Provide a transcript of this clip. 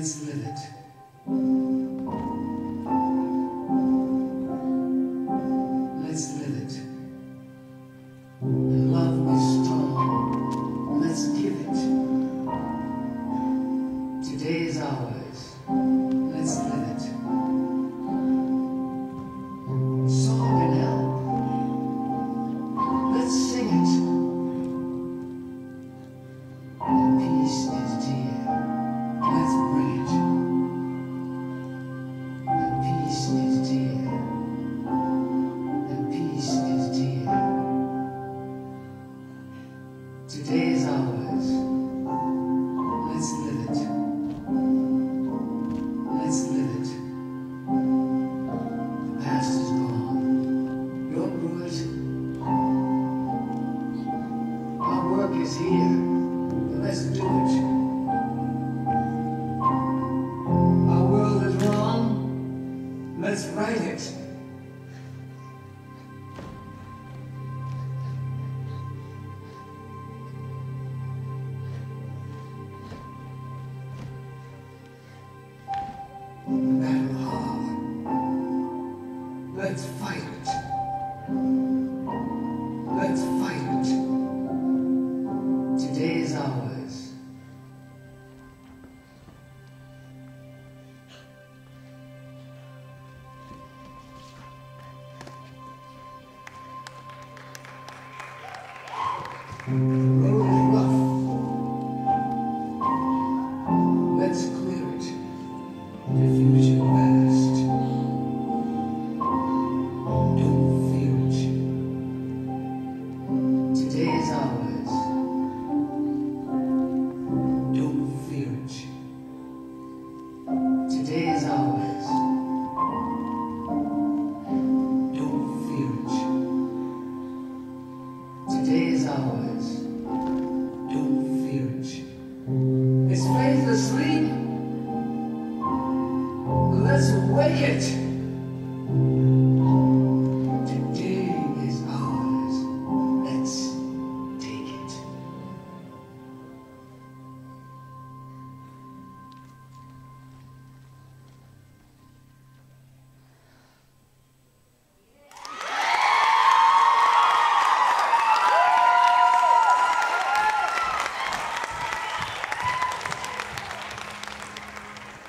Let's live it. Let's live it. And love be strong. Let's give it. Today is ours. Let's live it. Song and help. Let's sing it. And peace is dear. Let's bring it. And peace is dear. And peace is dear. Today is ours. Let's live it. Let's live it. The past is gone. You're good. Our work is here. Let's do it. Our world is wrong. Let's right it. The battle hard. Let's fight it. Let's fight it. Today is ours. The road is rough. Let's clear it. The future past. Don't fear it. Today is ours. Don't fear it. Today is ours. Don't fear it. Today is ours. Don't fear it. Is faith asleep? Let's wake it.